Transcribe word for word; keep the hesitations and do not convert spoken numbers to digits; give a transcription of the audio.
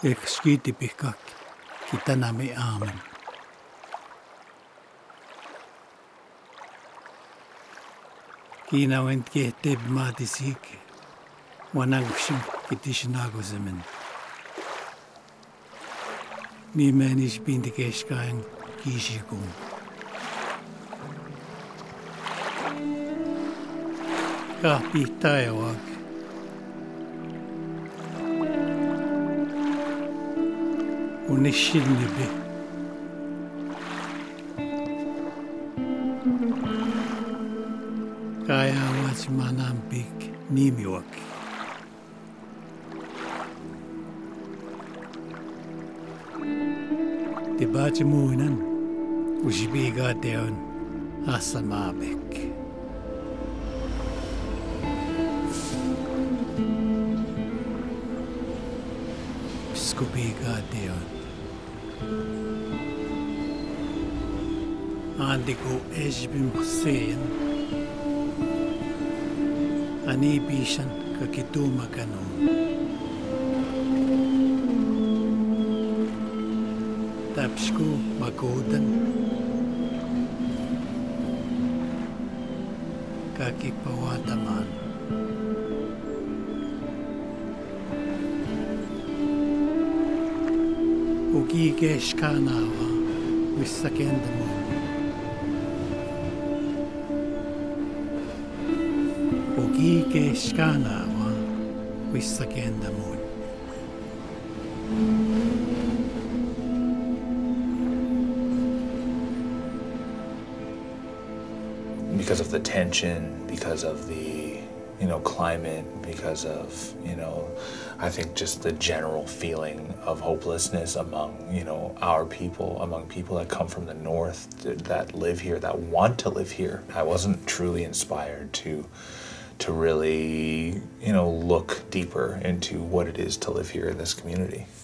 ek skitipikak kitanami amen. Kiinawent kehteb maatisik wanangshim kitishnagozemen. Mimenish bindikeshkain kishikun. Kahpihtaewak. Unishilnibi. Kaya wachmanampik nimiwak. Tibachi muinan ushibiga deon asamabek. Skubiga deon. Andiko ejbim Hussein. Ani bishan kakituma kanon. Tapsku magodan. Kakipawataman. Ugige shkanawa wisakendamo. Ugige shkanawa wisakendamo. Because of the tension, because of the, you know, climate, because of, you know, I think just the general feeling of hopelessness among, you know, our people, among people that come from the north, that live here, that want to live here. I wasn't truly inspired to, to really, you know, look deeper into what it is to live here in this community.